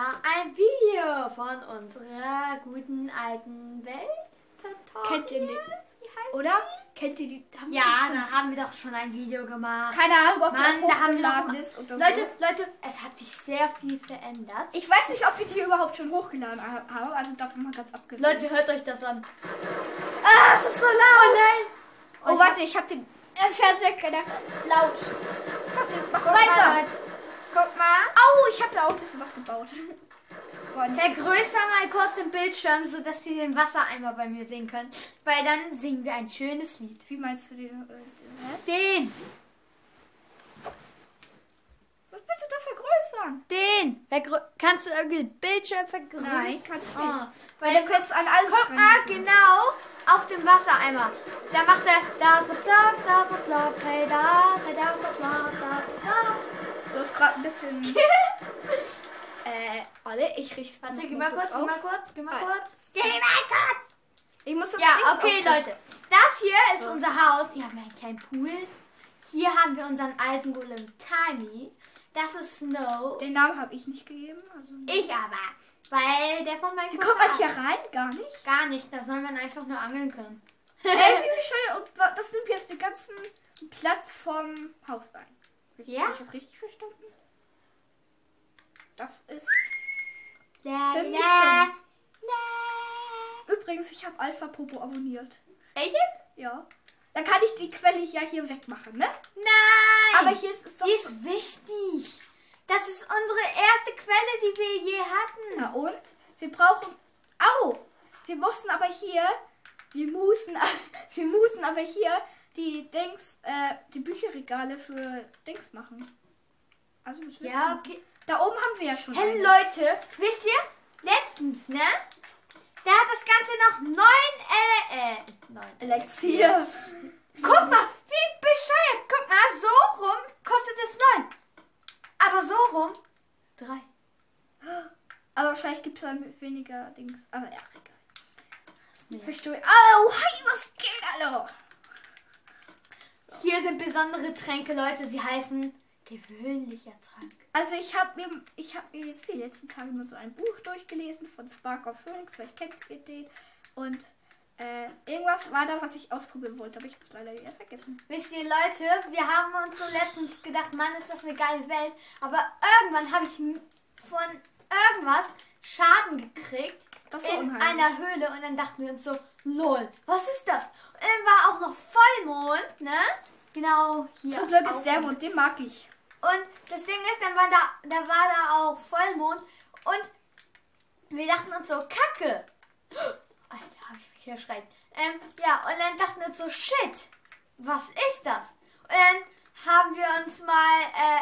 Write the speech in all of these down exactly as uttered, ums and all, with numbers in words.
mal ein Video von unserer guten alten Welt. Kennt ihr nicht? Oder? Kennt ihr die? Haben Ja, die da haben wir doch schon ein Video gemacht. Keine Ahnung, ob Mann, das da haben wir hochgeladen noch ist oder Leute, so. Leute, es hat sich sehr viel verändert. Ich weiß nicht, ob wir die überhaupt schon hochgeladen ha- haben. Also davon mal ganz abgesehen. Leute, hört euch das an. Ah, es ist so laut. Oh nein. Oh, ich warte, ich hab den äh, Fernseher gedacht. Laut. Warte, mach's Guck mal, leiser. Leute. Guck mal. Au, ich hab da auch ein bisschen was gebaut. Das war nicht- Vergrößer mal kurz den Bildschirm, sodass ihr den Wassereimer bei mir sehen könnt. Weil dann singen wir ein schönes Lied. Wie meinst du den? Äh, Den. was willst du da vergrößern? Den. Vergrö kannst du irgendwie den Bildschirm vergrößern? Nein, kann ich nicht. Ah, Weil weil du kannst an alles guck mal reingießen. genau auf dem Wassereimer. Da macht er das wird bla, das wird bla, hey das, hey das wird bla, da, da. Du hast gerade ein bisschen. äh, alle, ich riech's. Warte, noch geh mal kurz, geh auf. mal kurz, geh mal Ah. kurz. Geh mal kurz. Ich muss das Ja, Dings okay, aufmachen. Leute. Das hier ist So. unser Haus. Hier haben wir einen kleinen Pool. Hier haben wir unseren Eisengolem Tiny. Das ist Snow. Den Namen habe ich nicht gegeben. Also Ich aber. Weil der von meinem Wie kommt man hier rein? Gar nicht. Gar nicht. Da soll man einfach nur angeln können. Ey, wie bescheuert. Und wa- das nimmt jetzt den ganzen Platz vom Haus ein. Ja. Habe ich das richtig verstanden? Das ist... La, Ziemlich la, dumm. la. Übrigens, ich habe Alpha Popo abonniert. Echt jetzt? Ja. Dann kann ich die Quelle ja hier wegmachen, ne? Nein. Aber hier ist es doch... die ist wichtig. Das ist unsere erste Quelle, die wir je hatten. Na und? Wir brauchen... Au! Wir mussten aber hier... Wir musen... Wir musen aber hier die Dings... Äh, die Bücherregale für Dings machen. Also das wissen Ja, wir. okay. Da oben haben wir ja schon Hey eine. Leute, wisst ihr, letztens, ne? Da hat das Ganze noch neun, äh, äh, neun Elixier. Guck mal, wie bescheuert. Guck mal, so rum kostet es neun. Aber so rum drei. Aber vielleicht gibt es dann weniger Dings. Aber ja, egal. Ja. Verstehe. Au, hi, was geht, hallo? Hier sind besondere Tränke, Leute. Sie heißen gewöhnlicher Trank. Also ich habe mir, ich habe mir jetzt die letzten Tage mal so ein Buch durchgelesen von Spark of Phoenix, vielleicht kennt ihr den. Und äh, irgendwas war da, was ich ausprobieren wollte, aber ich habe es leider wieder vergessen. Wisst ihr, Leute, wir haben uns so letztens gedacht, Mann, ist das eine geile Welt. Aber irgendwann habe ich m- von irgendwas Schaden gekriegt Das war in unheimlich. einer Höhle. Und dann dachten wir uns so, lol, was ist das? Und dann war auch noch Vollmond, ne? Genau hier. Zum Glück auch. ist der Mond, den mag ich. Und das Ding ist, dann war da, da war da auch Vollmond. Und wir dachten uns so, Kacke. Alter, hab ich mich erschreckt. Ähm, ja, und dann dachten wir uns so, shit, was ist das? Und dann haben wir uns mal, äh,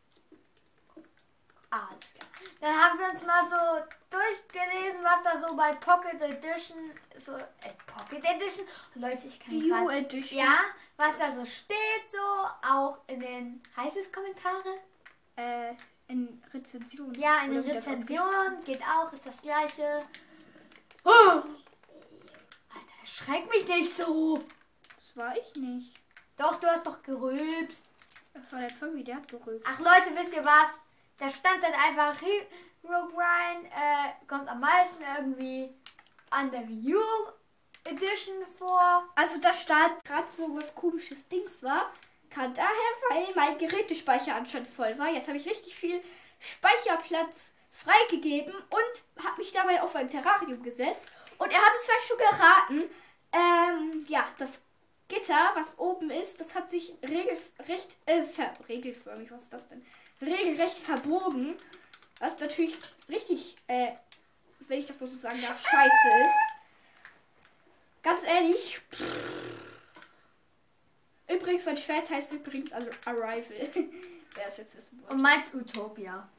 ah, alles klar. Dann haben wir uns mal so durchgelesen, was da so bei Pocket Edition, so, äh, Pocket Edition, Leute, ich kann View grad- Edition. ja, was da so steht, so, auch in den, heißt es Kommentare? Äh, in Rezension. Ja, in Oder den wie das Rezensionen geht auch, ist das gleiche. Oh! Alter, erschreck mich nicht so. Das war ich nicht. Doch, du hast doch gerülpst. Das war der Zombie, der hat gerülpt. Ach Leute, wisst ihr was? Da stand dann einfach, Herobrine äh, kommt am meisten irgendwie an der Wii U Edition vor. Also da stand gerade so was komisches Dings war. Kann daher, weil mein Gerätespeicher anscheinend voll war. Jetzt habe ich richtig viel Speicherplatz freigegeben und habe mich dabei auf ein Terrarium gesetzt. Und er hat es vielleicht schon geraten. Ähm, ja, das Gitter, was oben ist, das hat sich regelrecht, äh, ver regelförmig, was ist das denn? Regelrecht verbogen. Was natürlich richtig, äh, wenn ich das mal so sagen darf, scheiße ist. Ganz ehrlich. Pff. Übrigens, mein Schwert heißt übrigens Ar- Arrival. Wer es jetzt wissen wollte. Und meins Utopia.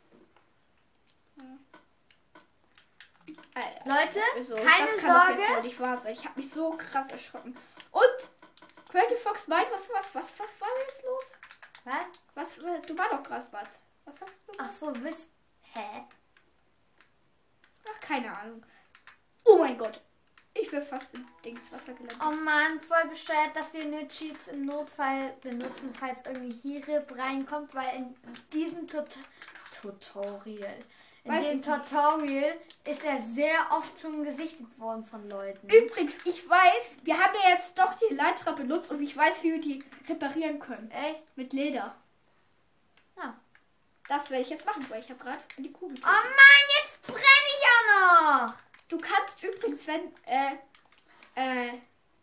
Alter, Leute, also, keine das kann doch Sorge. jetzt wohl nicht wahr sein. Ich habe mich so krass erschrocken. Und Creative Fox meint, was, was, was, was war jetzt los? Was? Was, du war doch gerade was. Was hast du? Ach so, wisst. Hä? Ach, keine Ahnung. Oh mein Gott. Ich will fast in Dings Wasser gelandet. Oh Mann, voll bescheuert, dass wir nur Cheats im Notfall benutzen, falls irgendwie Hirib reinkommt, weil in diesem Tut Tutorial, In Weiß dem ich nicht. Tutorial ist er sehr oft schon gesichtet worden von Leuten. Übrigens, ich weiß, wir haben ja jetzt doch die Leiter benutzt und ich weiß, wie wir die reparieren können. Echt? Mit Leder. Ja. Das werde ich jetzt machen, weil ich habe gerade die Kugel. Oh Mann, jetzt brenne ich auch noch. Du kannst übrigens, wenn, äh, äh,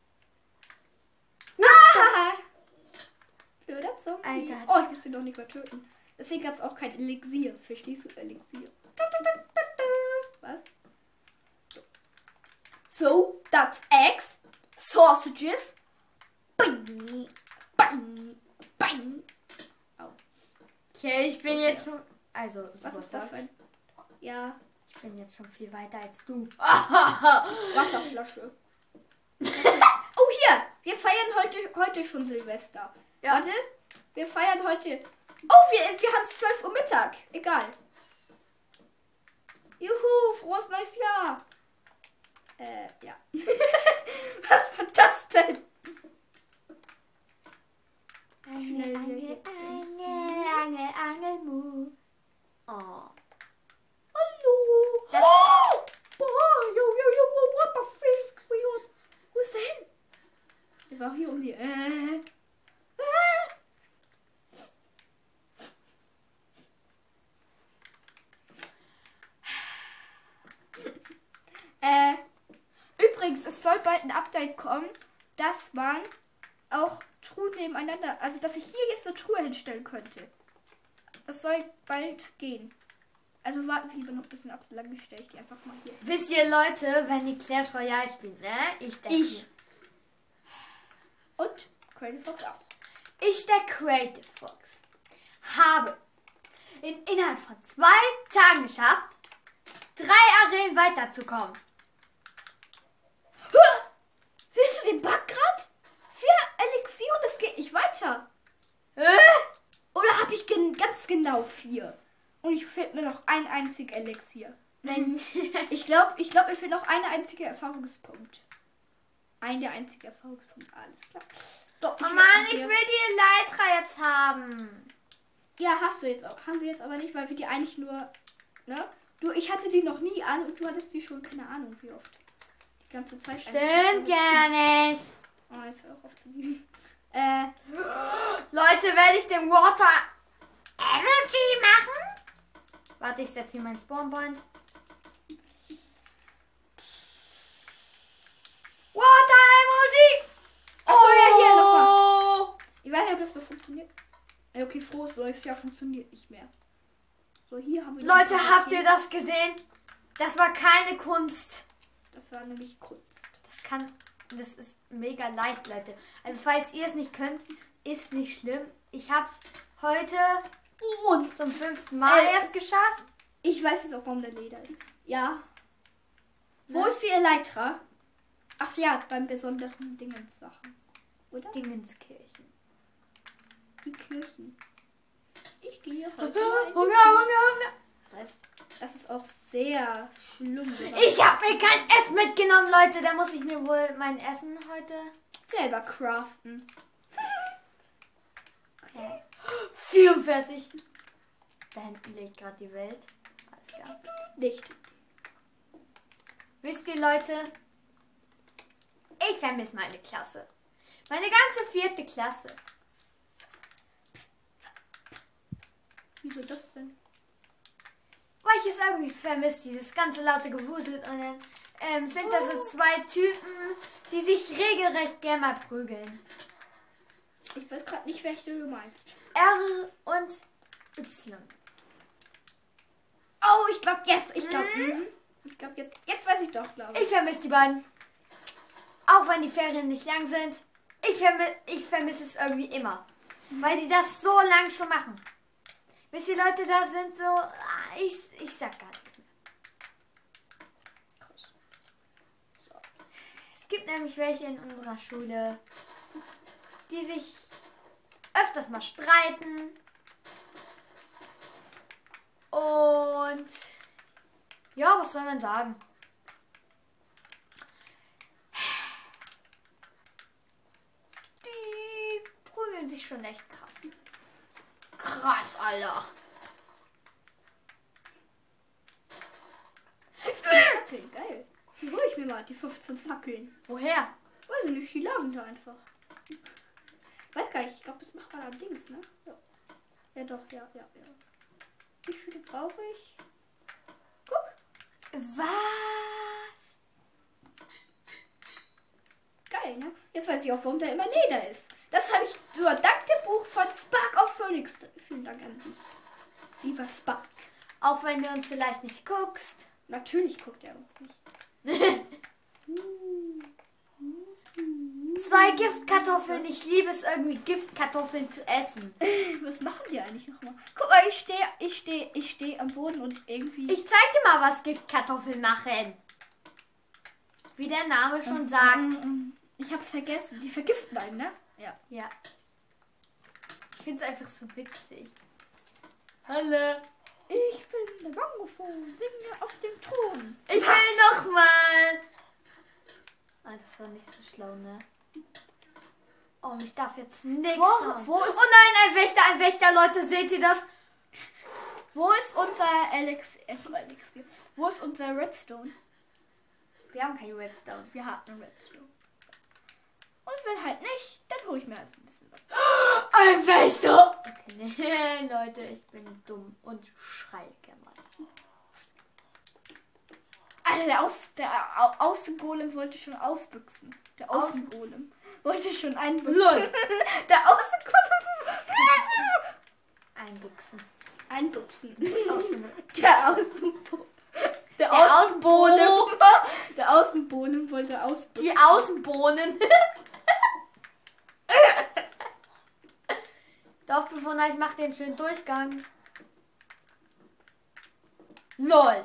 Ah! Blöder Zombie. Alter. Oh, ich muss ihn doch nicht mehr töten. Deswegen gab es auch kein Elixier. Verstehst du? Elixier. Was? So, that's eggs, sausages. Bing, bing, bing. Au. Okay, ich bin jetzt schon... Also, Was ist das für ein... Ja, Ich bin jetzt schon viel weiter als du. Wasserflasche. Oh, hier. Wir feiern heute, heute schon Silvester. Ja. Warte. Wir feiern heute... Oh, wir, wir haben es zwölf Uhr Mittag. Egal. Juhu, frohes neues Jahr. Äh, ja. Was war das denn? Angel, Angel, Angel, Angel, Angel, Mu. Oh. Hallo. Das- Oh! Boah, yo, yo, yo, what the fish? Wo ist der hin? Der war hier um die... Äh. Äh, übrigens, es soll bald ein Update kommen, dass man auch Truhen nebeneinander, also dass ich hier jetzt eine Truhe hinstellen könnte. Das soll bald gehen. Also warten wir lieber noch ein bisschen ab, so lange stelle ich die einfach mal hier. Wisst ihr, Leute, wenn ihr Clash Royale spielt, ne? Ich denke. Ich. Und Crazy Fox auch. Ich, der Creative Fox, habe in innerhalb von zwei Tagen geschafft, drei Arenen weiterzukommen. Huh! Siehst du den Bug gerade? Vier Elixier und es geht nicht weiter. Äh? Oder habe ich gen ganz genau vier? Und ich fehlt mir noch ein einziger Elixier. Wenn Ich glaube, ich glaub, mir fehlt noch eine einzige Erfahrungspunkt. Ein der einzige Erfahrungspunkt. Alles klar. So, Oh werd Mann, mal ich hier- will die Elytra jetzt haben. Ja, hast du jetzt auch. Haben wir jetzt aber nicht, weil wir die eigentlich nur. Ne? Du, ich hatte die noch nie an und du hattest die schon, keine Ahnung, wie oft. Die ganze Zeit. Stimmt ja nicht. Oh, jetzt hör auch auf zu lieben. Äh, Leute, werde ich den Water Energy machen? Warte, ich setze hier meinen Spawn Point. Water Emoji! Ach so, ja, hier nochmal. Ich weiß nicht, ob das noch funktioniert. Ja, okay, frohes neues Jahr funktioniert nicht mehr. So, hier haben wir... noch Leute, ein habt ihr Paket. das gesehen? Das war keine Kunst. Das war nämlich Kunst. Das kann, das ist mega leicht, Leute. Also falls ihr es nicht könnt, ist nicht schlimm. Ich hab's heute Und zum fünften Mal Äh, erst geschafft. ich weiß jetzt auch, warum der Leder ist. Ja. Wo Ne? ist die Elytra? Ach ja, beim besonderen Dingens-Sachen. Oder? Dingenskirchen. Die Kirchen. Ich gehe heute Hunger, mal in die Hunger, Kirche. Hunger. Was? Das ist auch sehr schlimm. Ich habe mir kein Essen mitgenommen, Leute. Da muss ich mir wohl mein Essen heute... selber craften. Okay. vierundvierzig. Da hinten liegt gerade die Welt. Alles klar. Nicht. Wisst ihr, Leute? Ich vermisse meine Klasse. Meine ganze vierte Klasse. Wieso das denn? Weil ich es irgendwie vermisse, dieses ganze laute Gewusel. Und dann ähm, sind da so zwei Typen, die sich regelrecht gerne mal prügeln. Ich weiß gerade nicht, welche du meinst. R und Y. Oh, ich glaube, yes. Ich glaube, Mhm. ich glaube jetzt. Jetzt weiß ich doch, glaube ich. Ich vermisse die beiden. Auch wenn die Ferien nicht lang sind. Ich, vermi ich vermisse es irgendwie immer. Weil die das so lang schon machen. Wisst ihr, Leute, da sind so... ah, Ich, ich sag gar nichts mehr. Es gibt nämlich welche in unserer Schule, die sich öfters mal streiten. Und... Ja, was soll man sagen? Die prügeln sich schon echt krass. Krass, Alter. Fackeln, geil. Die hole ich mir mal, die fünfzehn Fackeln. Woher? Weiß ich nicht, die lagen da einfach. Weiß gar nicht, ich glaube, das macht man am Dings, ne? Ja. Ja doch, ja, ja, ja. Wie viele brauche ich? Guck. Was? Geil, ne? Jetzt weiß ich auch, warum da immer Leder ist. Das habe ich nur dank dem Buch von Spark of Phoenix. Vielen Dank an dich. Lieber Spark. Auch wenn du uns vielleicht nicht guckst. Natürlich guckt er uns nicht. Zwei Giftkartoffeln. Ich liebe es irgendwie, Giftkartoffeln zu essen. Was machen die eigentlich nochmal? Guck mal, ich stehe ich steh, ich steh am Boden und irgendwie... Ich zeig dir mal, was Giftkartoffeln machen. Wie der Name schon sagt. Ich hab's vergessen. Die vergiften einen, ne? Ja. Ja. Ich finde es einfach so witzig. Hallo. Ich bin der Mangofon, singe auf dem Thron. Ich Was? will noch mal. Ah, das war nicht so schlau, ne? Oh, ich darf jetzt nichts Wo- haben. wo ist- Oh nein, ein Wächter, ein Wächter, Leute, seht ihr das? Wo ist unser Alex... Äh, Elixier? Wo ist unser Redstone? Wir haben kein Redstone. Wir hatten einen Redstone. Und wenn halt nicht, dann hole ich mir halt ein bisschen was. Ein Wächter! Okay, nee, Leute, ich bin dumm und schreie gerne mal. Alter, der, Aus, der Au Außengolem wollte schon ausbüchsen. Der Außen- Außengolem wollte schon einbüchsen. Lol. Der Außengolem... Einbuchsen. Einbüchsen. Außen. Der Außenbo... Der, Der Außenbolem. Der Außenbolem wollte ausbüchsen. Die Außenbohnen. Dorfbewohner, ich mach den schönen Durchgang. LOL.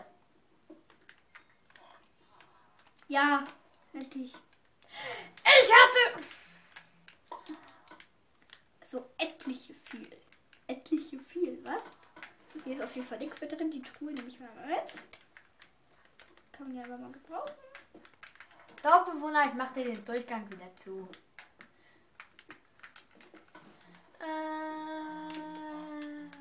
Ja, endlich. Ich hatte... So etliche viel. Etliche viel, was? Hier ist auf jeden Fall nichts mehr drin. Die Truhe nehme ich mal mit. Kann man ja aber mal gebrauchen. Dorfbewohner, ich mach dir den Durchgang wieder zu. Ähm...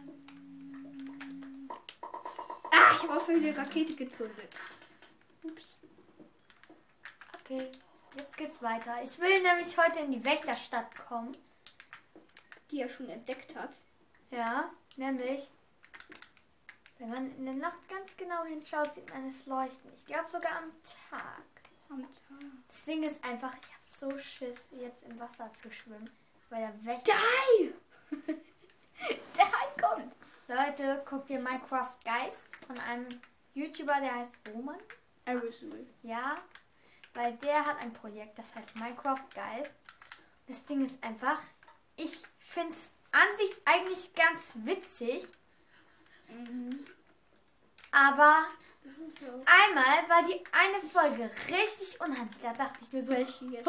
Ah, ich habe aus Versehen die Rakete gezündet. Ups. Okay, jetzt geht's weiter. Ich will nämlich heute in die Wächterstadt kommen. Die er schon entdeckt hat. Ja, nämlich, wenn man in der Nacht ganz genau hinschaut, sieht man es leuchten. Ich glaube sogar am Tag. Am Tag. Das Ding ist einfach, ich habe so Schiss, jetzt im Wasser zu schwimmen, weil der Wächter... Der Hai! Der Hai kommt! Leute, guckt ihr Minecraft Geist von einem YouTuber, der heißt Roman. Aerosol. Ja, weil der hat ein Projekt, das heißt Minecraft Geist. Das Ding ist einfach, ich finde es an sich eigentlich ganz witzig, Mhm. aber Das ist so. einmal war die eine Folge richtig unheimlich. Da dachte ich mir so, Welche jetzt?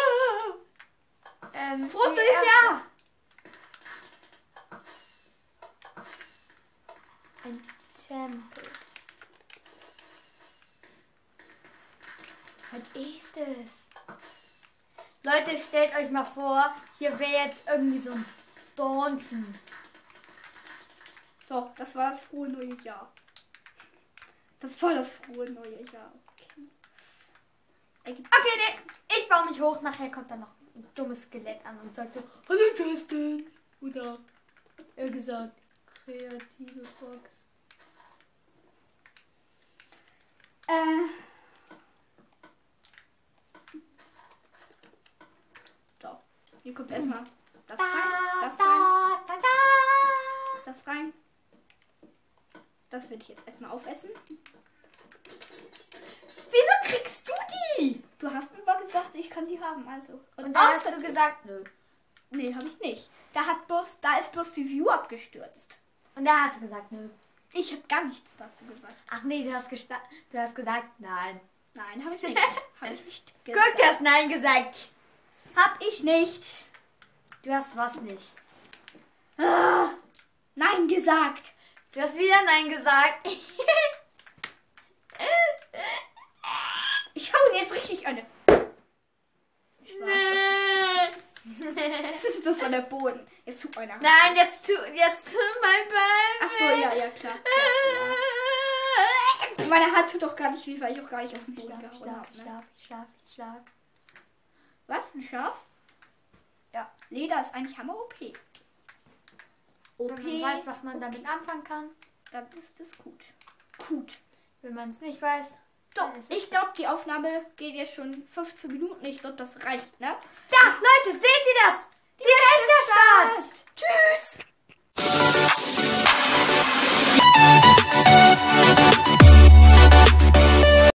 ähm, Frohes die neues erste- Jahr! Ein Tempel. Was ist es? Leute, stellt euch mal vor, hier wäre jetzt irgendwie so ein Dungeon. So, das war das frohe neue Jahr. Das war das frohe neue Jahr. Okay. Ergibt- Okay, nee, ich baue mich hoch. Nachher kommt dann noch ein dummes Skelett an und sagt so, hallo Justin. Oder er gesagt, kreative Fox. Äh. So, hier kommt erstmal das Da, rein, das da, rein, da, da. das rein. Das will ich jetzt erstmal aufessen. Wieso kriegst du die? Du hast mir mal gesagt, ich kann die haben, also. Und dann hast außerdem- du gesagt, nö. Nee, habe ich nicht. Da hat bloß, da ist bloß die View abgestürzt. Und da hast du gesagt, nö. Ich habe gar nichts dazu gesagt. Ach nee, du hast, gesta- du hast gesagt, nein. Nein, habe ich nicht. habe ich nicht Guck, du hast nein gesagt. Hab ich nicht. Du hast was nicht. Ah, nein gesagt. Du hast wieder nein gesagt. Ich hau ihn jetzt richtig eine. Nee. Das ist das an der Boden. Jetzt tut einer. Nein, jetzt tu, jetzt tu mein Bein. Ach so, ja, ja, klar. Ja, meine Hand tut doch gar nicht weh, weil ich auch gar nicht auf den Ich Boden schlaf, ich gehauen schlaf, habe. ich Ne? schlaf, ich schlaf, ich schlaf. Was? Ein Schaf? Ja. Leder ist eigentlich hammer O P. O P. Wenn man weiß, was man damit anfangen kann. Dann ist es gut. Gut. Wenn man es nicht weiß. Doch, dann ist es ich glaube, die Aufnahme geht jetzt schon fünfzehn Minuten. Ich glaube, das reicht, ne? Da, Leute, seht ihr das? Direkt der Start. Tschüss!